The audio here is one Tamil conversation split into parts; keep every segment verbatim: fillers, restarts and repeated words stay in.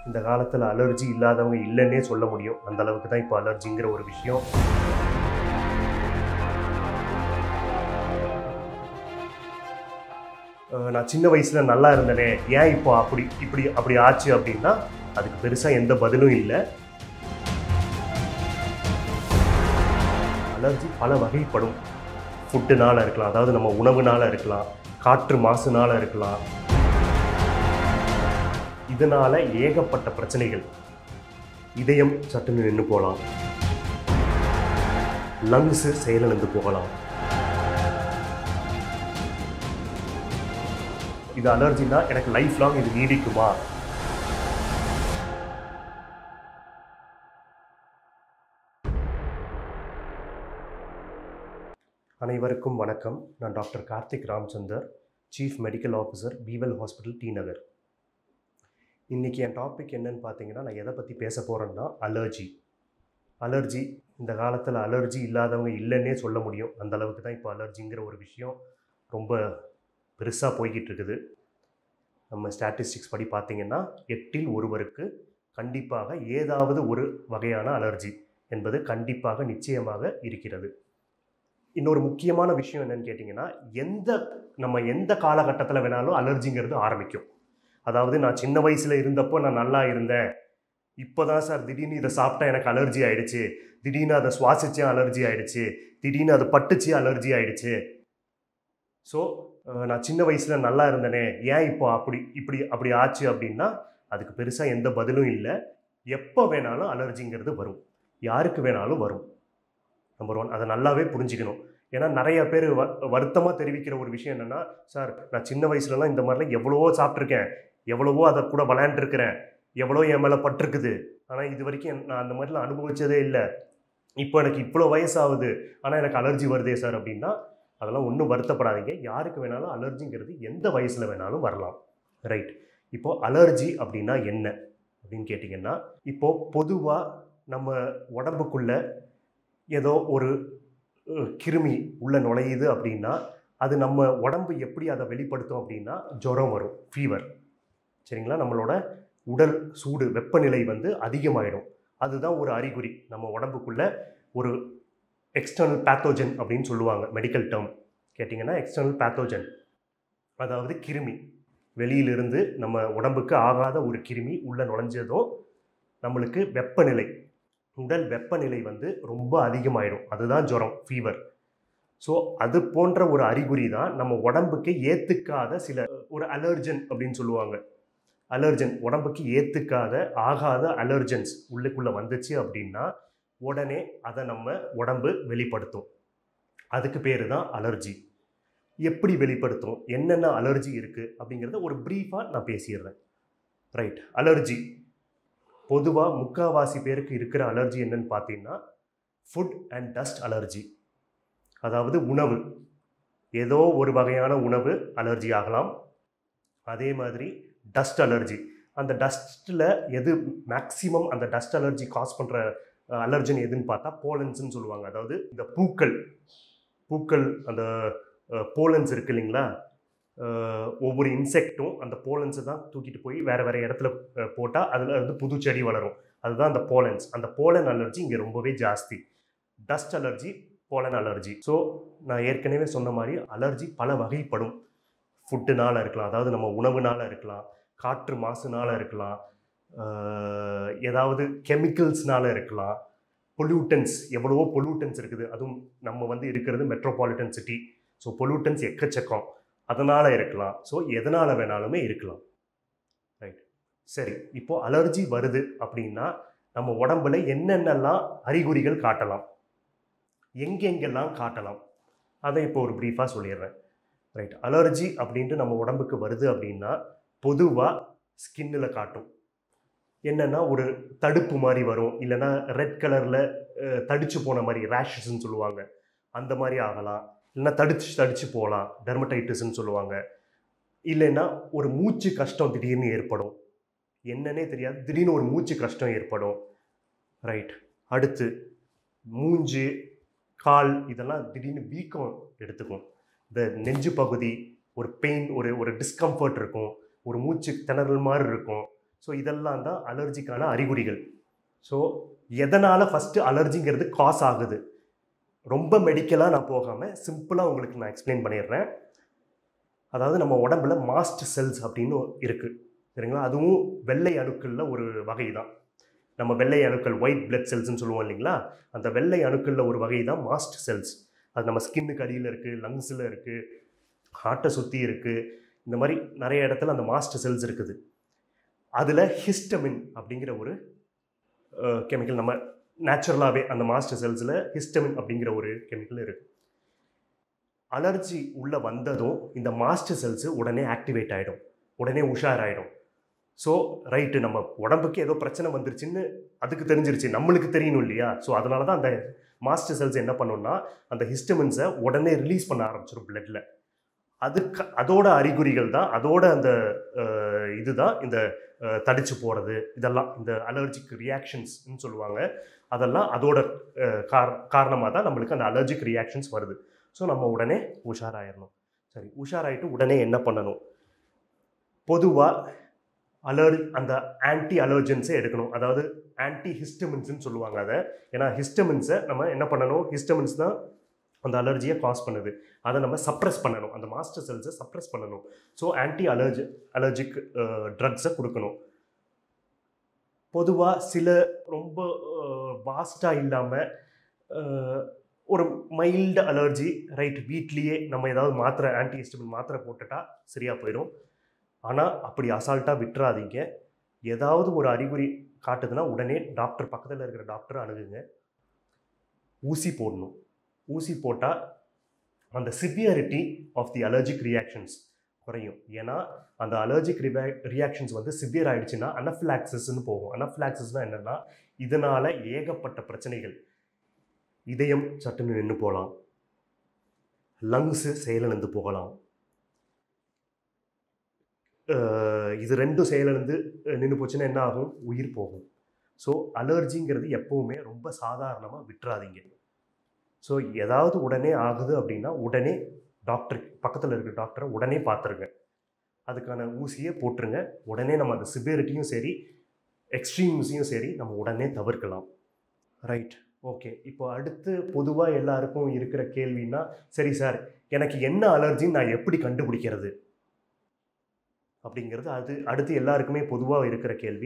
இந்த காலத்தில் அலர்ஜி இல்லாதவங்க இல்லைன்னே சொல்ல முடியும். அந்த அளவுக்கு தான் இப்போ அலர்ஜிங்கிற ஒரு விஷயம். நான் சின்ன வயசில் நல்லா இருந்தேனே, ஏன் இப்போ அப்படி இப்படி அப்படி ஆச்சு அப்படின்னா அதுக்கு பெருசாக எந்த பதிலும் இல்லை. அலர்ஜி பல வகைப்படும். ஃபுட்டுனால் இருக்கலாம், அதாவது நம்ம உணவுனால் இருக்கலாம், காற்று மாசுனால் இருக்கலாம். இதனால் ஏகப்பட்ட பிரச்சனைகள். இதயம் சட்டுன்னு நின்று போகலாம், லங்ஸு செயலிழந்து போகலாம். இது அலர்ஜினா எனக்கு லைஃப் லாங் இது நீடிக்குமா? அனைவருக்கும் வணக்கம். நான் doctor Karthik Ram Chandar, chief medical officer, பீவல் ஹாஸ்பிட்டல், டி நகர். இன்றைக்கி என் டாபிக் என்னன்னு பார்த்தீங்கன்னா, நான் எதை பற்றி பேச போகிறேன்னா அலர்ஜி. அலர்ஜி இந்த காலத்தில் அலர்ஜி இல்லாதவங்க இல்லைன்னே சொல்ல முடியும். அந்த அளவுக்கு தான் இப்போ அலர்ஜிங்கிற ஒரு விஷயம் ரொம்ப பெருசாக போய்கிட்டு இருக்குது. நம்ம ஸ்டாட்டிஸ்டிக்ஸ் படி பார்த்திங்கன்னா எட்டில் ஒருவருக்கு கண்டிப்பாக ஏதாவது ஒரு வகையான அலர்ஜி என்பது கண்டிப்பாக நிச்சயமாக இருக்கிறது. இன்னொரு முக்கியமான விஷயம் என்னன்னு கேட்டிங்கன்னா, எந்த நம்ம எந்த காலகட்டத்தில் வேணாலும் அலர்ஜிங்கிறது ஆரம்பிக்கும். அதாவது நான் சின்ன வயசில் இருந்தப்போ நான் நல்லா இருந்தேன், இப்போ தான் சார் திடீர்னு இதை சாப்பிட்டா எனக்கு அலர்ஜி ஆகிடுச்சு, திடீர்னு அதை சுவாசிச்சே அலர்ஜி ஆகிடுச்சு, திடீர்னு அதை பட்டுச்சு அலர்ஜி ஆகிடுச்சு. ஸோ நான் சின்ன வயசில் நல்லா இருந்தேனே, ஏன் இப்போ அப்படி இப்படி அப்படி ஆச்சு அப்படின்னா அதுக்கு பெருசாக எந்த பதிலும் இல்லை. எப்போ வேணாலும் அலர்ஜிங்கிறது வரும், யாருக்கு வேணாலும் வரும். நம்பர் ஒன், அதை நல்லாவே புரிஞ்சுக்கணும். ஏன்னா நிறைய பேர் வ வருத்தமாக தெரிவிக்கிற ஒரு விஷயம் என்னென்னா, சார் நான் சின்ன வயசுலலாம் இந்த மாதிரிலாம் எவ்வளவோ சாப்பிட்ருக்கேன், எவ்வளவோ அதை கூட விளையாண்டுருக்கிறேன், எவ்வளோ என் மேலே பட்டிருக்குது, ஆனால் இது வரைக்கும் நான் அந்த மாதிரிலாம் அனுபவித்ததே இல்லை. இப்போ எனக்கு இவ்வளோ வயசாகுது ஆனால் எனக்கு அலர்ஜி வருதே சார் அப்படின்னா அதெல்லாம் ஒன்றும் வருத்தப்படாதீங்க. யாருக்கு வேணாலும் அலர்ஜிங்கிறது எந்த வயசில் வேணாலும் வரலாம். ரைட். இப்போது அலர்ஜி அப்படின்னா என்ன அப்படின்னு கேட்டிங்கன்னா, இப்போது பொதுவாக நம்ம உடம்புக்குள்ளே ஏதோ ஒரு கிருமி உள்ள நுழையுது அப்படின்னா அது நம்ம உடம்பு எப்படி அதை வெளிப்படுத்தும் அப்படின்னா ஜுரம் வரும், ஃபீவர். சரிங்களா? நம்மளோட உடல் சூடு, வெப்பநிலை வந்து அதிகமாகிடும். அதுதான் ஒரு அறிகுறி. நம்ம உடம்புக்குள்ள ஒரு எக்ஸ்டர்னல் பேத்தோஜன் அப்படின்னு சொல்லுவாங்க, மெடிக்கல் டேர்ம் கேட்டிங்கன்னா எக்ஸ்டர்னல் பேத்தோஜன், அதாவது கிருமி. வெளியிலிருந்து நம்ம உடம்புக்கு ஆகாத ஒரு கிருமி உள்ள நுழைஞ்சதும் நம்மளுக்கு வெப்பநிலை, உடல் வெப்பநிலை வந்து ரொம்ப அதிகமாகிடும். அதுதான் ஜுரம், ஃபீவர். ஸோ அது போன்ற ஒரு அறிகுறி தான் நம்ம உடம்புக்கு ஏற்றுக்காத சில ஒரு அலர்ஜன் அப்படின்னு சொல்லுவாங்க. அலர்ஜன், உடம்புக்கு ஏற்றுக்காத ஆகாத அலர்ஜன்ஸ் உள்ளுக்குள்ளே வந்துச்சு அப்படின்னா உடனே அதை நம்ம உடம்பு வெளிப்படுத்தும். அதுக்கு பேர் தான் அலர்ஜி. எப்படி வெளிப்படுத்தும், என்னென்ன அலர்ஜி இருக்குது அப்படிங்கிறத ஒரு ப்ரீஃபாக நான் பேசிடுறேன். ரைட். அலர்ஜி பொதுவாக முக்கால்வாசி பேருக்கு இருக்கிற அலர்ஜி என்னன்னு பார்த்தீங்கன்னா ஃபுட் அண்ட் டஸ்ட் அலர்ஜி. அதாவது உணவு, ஏதோ ஒரு வகையான உணவு அலர்ஜி ஆகலாம். அதே மாதிரி டஸ்ட் அலர்ஜி. அந்த டஸ்ட்டில் எது மேக்ஸிமம் அந்த டஸ்ட் அலர்ஜி காஸ் பண்ணுற அலர்ஜன் எதுன்னு பார்த்தா போலன்ஸ்ன்னு சொல்லுவாங்க. அதாவது இந்த பூக்கள் பூக்கள் அந்த போலன்ஸ் இருக்குது இல்லைங்களா, ஒவ்வொரு இன்செக்டும் அந்த போலன்ஸை தான் தூக்கிட்டு போய் வேறு வேறு இடத்துல போட்டால் அதில் வந்து புது செடி வளரும். அதுதான் அந்த போலன்ஸ். அந்த போலன் அலர்ஜி இங்கே ரொம்பவே ஜாஸ்தி. Dust allergy, pollen allergy. So நான் ஏற்கனவே சொன்ன மாதிரி அலர்ஜி பல வகைப்படும். ஃபுட்டுனால் இருக்கலாம், அதாவது நம்ம உணவுனால் இருக்கலாம், காற்று மாசுனால் இருக்கலாம், ஏதாவது கெமிக்கல்ஸ்னால இருக்கலாம், பொல்யூட்டன்ஸ், எவ்வளவோ பொல்யூட்டன்ஸ் இருக்குது. அதுவும் நம்ம வந்து இருக்கிறது மெட்ரோபாலிட்டன் சிட்டி. ஸோ பொல்யூட்டன்ஸ் எக்கச்சக்கம், அதனால் இருக்கலாம். ஸோ எதனால் வேணாலுமே இருக்கலாம். ரைட். சரி, இப்போது அலர்ஜி வருது அப்படின்னா நம்ம உடம்புல என்னென்னலாம் அறிகுறிகள் காட்டலாம், எங்கெங்கெல்லாம் காட்டலாம், அதை இப்போ ஒரு ப்ரீஃபாக சொல்லிடுறேன். ரைட். அலர்ஜி அப்படின்ட்டு நம்ம உடம்புக்கு வருது அப்படின்னா பொதுவாக ஸ்கின்னில் காட்டும். என்னென்னா ஒரு தடுப்பு மாதிரி வரும், இல்லைன்னா ரெட் கலரில் தடிச்சு போன மாதிரி, ரேஷஸ்ன்னு சொல்லுவாங்க, அந்த மாதிரி ஆகலாம். இல்லைன்னா தடிச்சு தடிச்சு போகலாம், டெர்மடைட்டிஸ்ன்னு சொல்லுவாங்க. இல்லைன்னா ஒரு மூச்சு கஷ்டம் திடீர்னு ஏற்படும், என்னன்னே தெரியாது, திடீர்னு ஒரு மூச்சு கஷ்டம் ஏற்படும். ரைட். அடுத்து மூஞ்சு, கால் இதெல்லாம் திடீர்னு வீக்கம் எடுத்துக்கும். இந்த நெஞ்சு பகுதி ஒரு பெயின், ஒரு ஒரு டிஸ்கம்ஃபர்ட் இருக்கும், ஒரு மூச்சு திணறல் மாதிரி இருக்கும். ஸோ இதெல்லாம் தான் அலர்ஜிக்கான அறிகுறிகள். ஸோ எதனால் ஃபஸ்ட்டு அலர்ஜிங்கிறது காஸ் ஆகுது, ரொம்ப மெடிக்கலாக நான் போகாமல் சிம்பிளாக உங்களுக்கு நான் எக்ஸ்பிளைன் பண்ணிடுறேன். அதாவது நம்ம உடம்புல மாஸ்ட் செல்ஸ் அப்படின்னு இருக்குது சரிங்களா. அதுவும் வெள்ளை அணுக்களில் ஒரு வகை தான். நம்ம வெள்ளை அணுக்கள் ஒயிட் பிளட் செல்ஸ்ன்னு சொல்லுவோம் இல்லைங்களா, அந்த வெள்ளை அணுக்களில் ஒரு வகை தான் மாஸ்ட் செல்ஸ். அது நம்ம ஸ்கின்னுக்கு அடியில் இருக்குது, லங்ஸில் இருக்குது, ஹார்ட்டை சுற்றி இருக்குது, இந்த மாதிரி நிறைய இடத்துல அந்த மாஸ்ட் செல்ஸ் இருக்குது. அதில் ஹிஸ்டமின் அப்படிங்கிற ஒரு கெமிக்கல் நம்ம நேச்சுரலாகவே அந்த மாஸ்ட் செல்ஸில் ஹிஸ்டமின் அப்படிங்கிற ஒரு கெமிக்கல் இருக்குது. அலர்ஜி உள்ளே வந்ததும் இந்த மாஸ்ட் செல்ஸு உடனே ஆக்டிவேட் ஆகிடும், உடனே உஷாராயிடும். ஸோ ரைட்டு, நம்ம உடம்புக்கு ஏதோ பிரச்சனை வந்துருச்சுன்னு அதுக்கு தெரிஞ்சிருச்சு, நம்மளுக்கு தெரியணும் இல்லையா. ஸோ அதனால தான் அந்த மாஸ்ட் செல்ஸ் என்ன பண்ணணும்னா அந்த ஹிஸ்டமின்ஸை உடனே ரிலீஸ் பண்ண ஆரம்பிச்சிடும் பிளட்டில். அதுக்கு அதோட அறிகுறிகள் தான், அதோட அந்த இதுதான் இந்த தடிச்சு போகிறது, இதெல்லாம் இந்த அலர்ஜிக் ரியாக்ஷன்ஸ்ன்னு சொல்லுவாங்க. அதெல்லாம் அதோட கார் காரணமாக தான் நம்மளுக்கு அந்த அலர்ஜிக் ரியாக்ஷன்ஸ் வருது. ஸோ நம்ம உடனே உஷாராயிடணும். சரி, உஷாராயிட்டு உடனே என்ன பண்ணணும்? பொதுவாக அலர் அந்த ஆன்டி அலர்ஜென்ஸை எடுக்கணும். அதாவது ஆன்டி ஹிஸ்டமின்ஸ்ன்னு சொல்லுவாங்க அதை. ஏன்னா ஹிஸ்டமின்ஸை நம்ம என்ன பண்ணணும், ஹிஸ்டமின்ஸ் தான் அந்த அலர்ஜியை காஸ் பண்ணுது, அதை நம்ம சப்ரெஸ் பண்ணணும், அந்த மாஸ்டர் செல்ஸை சப்ரெஸ் பண்ணணும். ஸோ ஆன்டி அலர்ஜி அலர்ஜிக் ட்ரக்ஸை கொடுக்கணும். பொதுவாக சில ரொம்ப வாஸ்டாக இல்லாமல் ஒரு மைல்டு அலர்ஜி, ரைட், வீட்லேயே நம்ம ஏதாவது மாத்திரை ஆன்டி ஹிஸ்டமின் மாத்திரை போட்டுட்டா சரியாக போயிடும். ஆனால் அப்படி அசால்ட்டாக விட்டுறாதீங்க. ஏதாவது ஒரு அறிகுறி காட்டுதுன்னா உடனே டாக்டர், பக்கத்தில் இருக்கிற டாக்டரை அணுகுங்க. ஊசி போடணும். ஊசி போட்டால் அந்த severity of the allergic reactions குறையும். ஏன்னா அந்த அலர்ஜிக் ரியா ரியாக்ஷன்ஸ் வந்து சிவியர் ஆகிடுச்சுன்னா அனஃபிலாக்சிஸ்ன்னு போகும். அனஃபிலாக்சிஸ்னால் என்னென்னா, இதனால் ஏகப்பட்ட பிரச்சனைகள். இதயம் சட்டுன்னு நின்று போகலாம், லங்ஸு செயலிழந்து போகலாம். இது ரெண்டும் செயலிழந்து நின்று போச்சுன்னா என்ன ஆகும்? உயிர் போகும். ஸோ அலர்ஜிங்கிறது எப்போவுமே ரொம்ப சாதாரணமாக விட்டுறாதீங்க. ஸோ ஏதாவது உடனே ஆகுது அப்படின்னா உடனே டாக்டர், பக்கத்தில் இருக்கிற டாக்டரை உடனே பார்த்துருங்க, அதுக்கான ஊசியை போட்டுருங்க. உடனே நம்ம அந்த சிவியரிட்டியும் சரி எக்ஸ்ட்ரீம்ஸையும் சரி நம்ம உடனே தவிர்க்கலாம். Right, okay. இப்போ அடுத்து பொதுவாக எல்லாருக்கும் இருக்கிற கேள்வின்னா, சரி சார், எனக்கு என்ன அலர்ஜின்னு நான் எப்படி கண்டுபிடிக்கிறது அப்படிங்கிறது அது அடுத்து எல்லாருக்குமே பொதுவாக இருக்கிற கேள்வி.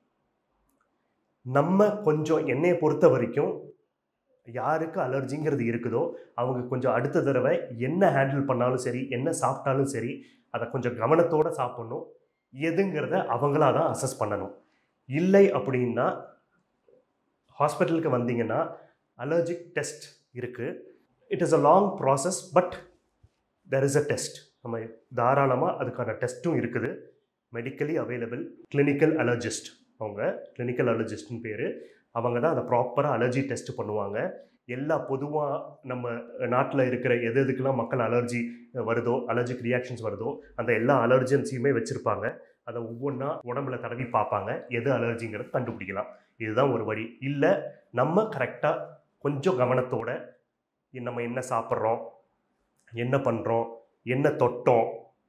நம்ம கொஞ்சம் என்னையை பொறுத்த வரைக்கும் யாருக்கு அலர்ஜிங்கிறது இருக்குதோ அவங்க கொஞ்சம் அடுத்த தடவை என்ன ஹேண்டில் பண்ணாலும் சரி, என்ன சாப்பிட்டாலும் சரி, அதை கொஞ்சம் கவனத்தோடு சாப்பிட்ணும். எதுங்கிறத அவங்களா தான் அசஸ் பண்ணணும். இல்லை அப்படின்னா ஹாஸ்பிட்டலுக்கு வந்தீங்கன்னா அலர்ஜிக் டெஸ்ட் இருக்குது. It is a long process, but there is a test. நம்ம தாராளமாக அதுக்கான டெஸ்ட்டும் இருக்குது, மெடிக்கலி அவைலபிள். கிளினிக்கல் அலர்ஜிஸ்ட், அவங்க கிளினிக்கல் அலர்ஜிஸ்ட்னு பேர். அவங்க தான் அதை ப்ராப்பராக அலர்ஜி டெஸ்ட் பண்ணுவாங்க. எல்லா பொதுவாக நம்ம நாட்டில் இருக்கிற எது எதுக்கெல்லாம் மக்கள் அலர்ஜி வருதோ, அலர்ஜிக் ரியாக்ஷன்ஸ் வருதோ, அந்த எல்லா அலர்ஜன்ஸையுமே வச்சுருப்பாங்க. அதை ஒவ்வொன்றா உடம்புல தடவி பார்ப்பாங்க, எது அலர்ஜிங்கிறது கண்டுபிடிக்கலாம். இதுதான் ஒரு வழி. இல்லை நம்ம கரெக்டாக கொஞ்சம் கவனத்தோட நம்ம என்ன சாப்பிட்றோம், என்ன பண்ணுறோம், என்ன தொட்டோம்,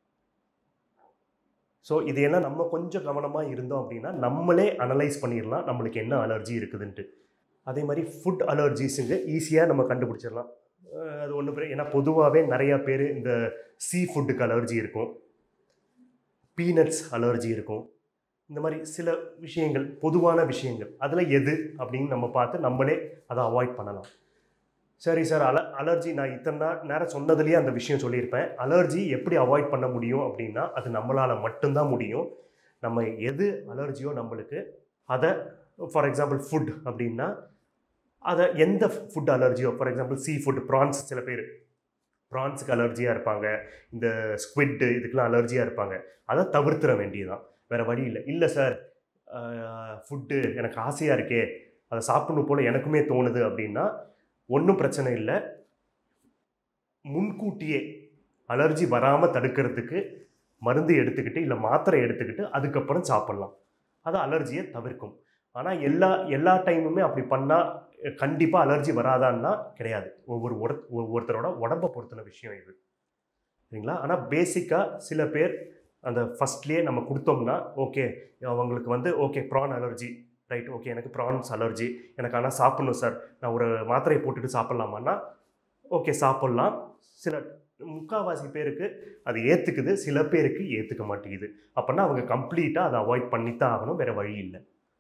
ஸோ இதையெல்லாம் நம்ம கொஞ்சம் கவனமாக இருந்தோம் அப்படின்னா நம்மளே அனலைஸ் பண்ணிடலாம் நம்மளுக்கு என்ன அலர்ஜி இருக்குதுன்ட்டு. அதே மாதிரி ஃபுட் அலர்ஜிஸுங்க ஈஸியாக நம்ம கண்டுபிடிச்சிடலாம். அது ஒன்று பேர், ஏன்னா பொதுவாகவே நிறையா பேர் இந்த சீ ஃபுட்டுக்கு அலர்ஜி இருக்கும், பீனட்ஸ் அலர்ஜி இருக்கும். இந்த மாதிரி சில விஷயங்கள், பொதுவான விஷயங்கள், அதில் எது அப்படின்னு நம்ம பார்த்து நம்மளே அதை அவாய்ட் பண்ணலாம். சரி சார், அல அலர்ஜி நான் இத்தனை நேரம் சொன்னதுலேயே அந்த விஷயம் சொல்லியிருப்பேன். அலர்ஜி எப்படி அவாய்ட் பண்ண முடியும் அப்படின்னா அது நம்மளால் மட்டும்தான் முடியும். நம்ம எது அலர்ஜியோ நம்மளுக்கு அதை, ஃபார் எக்ஸாம்பிள் ஃபுட் அப்படின்னா அதை எந்த ஃபுட் அலர்ஜியோ, for example sea food, prawns, சில பேர் ப்ரான்ஸுக்கு அலர்ஜியாக இருப்பாங்க, இந்த ஸ்குவிட்டு இதுக்கெலாம் அலர்ஜியாக இருப்பாங்க. அதை தவிர்த்துற வேண்டியதுதான், வேறு வழி இல்லை. இல்லை சார், ஃபுட்டு எனக்கு ஆசையாக இருக்கே, அதை சாப்பிடணும் போல் எனக்குமே தோணுது அப்படின்னா ஒன்றும் பிரச்சனை இல்லை. முன்கூட்டியே அலர்ஜி வராமல் தடுக்கிறதுக்கு மருந்து எடுத்துக்கிட்டு இல்லை மாத்திரை எடுத்துக்கிட்டு அதுக்கப்புறம் சாப்பிட்லாம். அது அலர்ஜியை தவிர்க்கும். ஆனால் எல்லா எல்லா டைமுமே அப்படி பண்ணால் கண்டிப்பாக அலர்ஜி வராதான்னா கிடையாது. ஒவ்வொரு உட ஒவ்வொருத்தரோட உடம்பை பொறுத்தின விஷயம் இது, சரிங்களா? ஆனால் பேசிக்காக சில பேர் அந்த ஃபஸ்ட்லேயே நம்ம கொடுத்தோம்னா ஓகே அவங்களுக்கு வந்து okay prawn allergy right okay எனக்கு ப்ரான்ஸ் அலர்ஜி எனக்கு ஆனால் சாப்பிட்ணும் சார் நான் ஒரு மாத்திரையை போட்டுட்டு சாப்பிட்லாமான்னா ஓகே சாப்பிட்லாம். சில முக்கால்வாசி பேருக்கு அது ஏற்றுக்குது, சில பேருக்கு ஏற்றுக்க மாட்டேங்குது. அப்படின்னா அவங்க கம்ப்ளீட்டாக அதை அவாய்ட் பண்ணித்தான் ஆகணும், வேறு வழி இல்லை.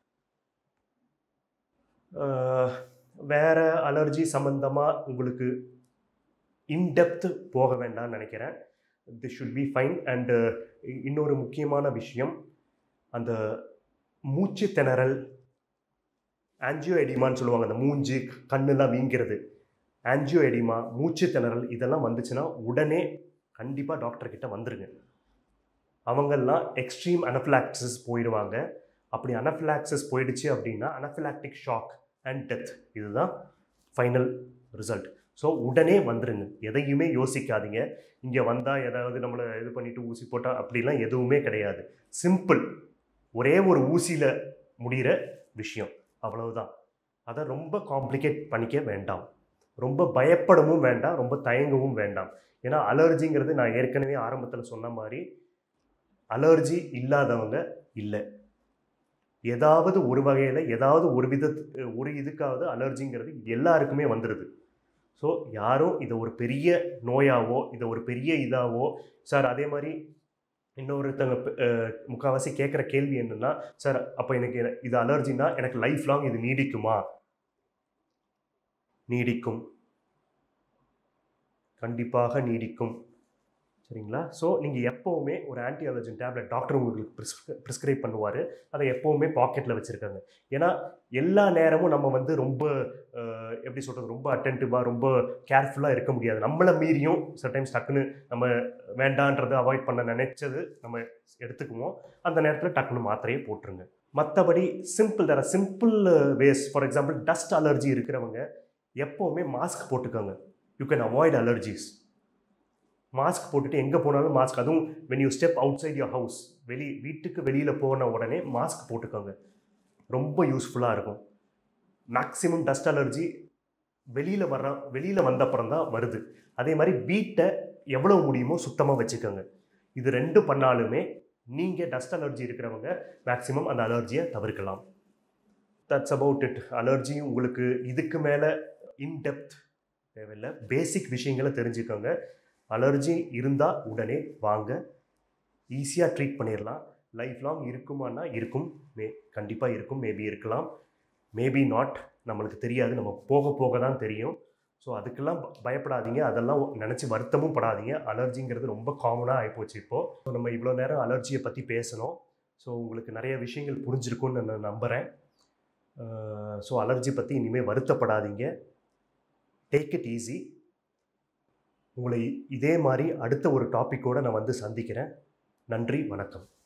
வேறு அலர்ஜி சம்மந்தமாக உங்களுக்கு இன்டெப்த்து போக வேண்டாம்னு நினைக்கிறேன். This should be fine. And இன்னொரு முக்கியமான விஷயம், அந்த மூச்சு திணறல், ஆன்ஜியோ எடிமான்னு சொல்லுவாங்க, அந்த மூஞ்சு கண்ணெல்லாம் வீங்கிறது, ஆன்ஜியோ எடிமா, மூச்சு திணறல் இதெல்லாம் வந்துச்சுன்னா உடனே கண்டிப்பாக டாக்டர்கிட்ட வந்துருங்க. அவங்கெல்லாம் எக்ஸ்ட்ரீம் அனஃபிலாக்சிஸ் போயிடுவாங்க. அப்படி அனஃபிலாக்சிஸ் போயிடுச்சு அப்படின்னா அனஃபிலாக்டிக் ஷாக் அண்ட் டெத், இதுதான் ஃபைனல் ரிசல்ட். ஸோ உடனே வந்துடுங்க, எதையுமே யோசிக்காதீங்க. இங்கே வந்தால் ஏதாவது நம்மளை இது பண்ணிவிட்டு ஊசி போட்டால் அப்படிலாம் எதுவுமே கிடையாது. சிம்பிள், ஒரே ஒரு ஊசியில் முடிகிற விஷயம், அவ்வளவுதான். அதை ரொம்ப காம்ப்ளிகேட் பண்ணிக்க வேண்டாம், ரொம்ப பயப்படவும் வேண்டாம், ரொம்ப தயங்கவும் வேண்டாம். ஏன்னா அலர்ஜிங்கிறது நான் ஏற்கனவே ஆரம்பத்தில் சொன்ன மாதிரி அலர்ஜி இல்லாதவங்க இல்லை. ஏதாவது ஒரு வகையில் ஏதாவது ஒரு வித ஒரு இதுக்காவது அலர்ஜிங்கிறது எல்லாருக்குமே வந்துடுது. ஸோ யாரும் இதை ஒரு பெரிய நோயாவோ இதை ஒரு பெரிய இதாவோ சார். அதே மாதிரி இன்னொருத்தங்க முக்கால்வாசி கேட்குற கேள்வி என்னென்னா, சார் அப்போ எனக்கு இது அலர்ஜின்னா எனக்கு லைஃப் லாங் இது நீடிக்குமா? நீடிக்கும், கண்டிப்பாக நீடிக்கும். சரிங்களா? ஸோ நீங்கள் எப்போவுமே ஒரு ஆன்டி அலர்ஜன் டேப்லெட் டாக்டர் உங்களுக்கு ப்ரிஸ்க் ப்ரிஸ்கிரைப் பண்ணுவார், அதை எப்போவுமே பாக்கெட்டில் வச்சுருக்காங்க. ஏன்னா எல்லா நேரமும் நம்ம வந்து ரொம்ப எப்படி சொல்கிறது, ரொம்ப அட்டென்டிவாக ரொம்ப கேர்ஃபுல்லாக இருக்க முடியாது. நம்மளை மீறியும் சம்டைம்ஸ் டக்குன்னு நம்ம வேண்டான்றதை அவாய்ட் பண்ண நினைச்சது நம்ம எடுத்துக்குவோம். அந்த நேரத்தில் டக்குன்னு மாத்திரையே போட்டுருங்க. மற்றபடி சிம்பிள் தர simple ways, for example dust allergy இருக்கிறவங்க எப்போவுமே மாஸ்க் போட்டுக்கோங்க. You can avoid allergies. Mask போட்டுட்டு எங்கே போனாலும் மாஸ்க், அதுவும் when you step outside your house, வெளி வீட்டுக்கு வெளியில் போன உடனே மாஸ்க் போட்டுக்கோங்க, ரொம்ப யூஸ்ஃபுல்லாக இருக்கும். மேக்ஸிமம் டஸ்ட் அலர்ஜி வெளியில் வர்ற வெளியில் வந்த அப்புறம் தான் வருது. அதே மாதிரி வீட்டை எவ்வளோ முடியுமோ சுத்தமாக வச்சுக்கோங்க. இது ரெண்டும் பண்ணாலுமே நீங்கள் டஸ்ட் அலர்ஜி இருக்கிறவங்க மேக்ஸிமம் அந்த அலர்ஜியை தவிர்க்கலாம். That's about it. அலர்ஜி உங்களுக்கு இதுக்கு மேலே இன்டெப்த் தேவையில்லை, பேசிக் விஷயங்களை தெரிஞ்சுக்கோங்க. அலர்ஜி இருந்தால் உடனே வாங்க, ஈஸியாக ட்ரீட் பண்ணிடலாம். லைஃப் லாங் இருக்குமானா இருக்கும், மே கண்டிப்பாக இருக்கும், மேபி இருக்கலாம், மேபி நாட், நம்மளுக்கு தெரியாது, நம்ம போக போக தான் தெரியும். ஸோ அதுக்கெல்லாம் பயப்படாதீங்க, அதெல்லாம் நினச்சி வருத்தமும் படாதீங்க. அலர்ஜிங்கிறது ரொம்ப காமனாக ஆகிப்போச்சு இப்போது. ஸோ நம்ம இவ்வளோ நேரம் அலர்ஜியை பற்றி பேசணும். ஸோ உங்களுக்கு நிறைய விஷயங்கள் புரிஞ்சிருக்கும்னு நான் நம்புகிறேன். ஸோ அலர்ஜி பற்றி இனிமேல் வருத்தப்படாதீங்க, டேக் இட் ஈஸி. உங்களை இதே மாதிரி அடுத்த ஒரு டாப்பிக்கோடு நான் வந்து சந்திக்கிறேன். நன்றி, வணக்கம்.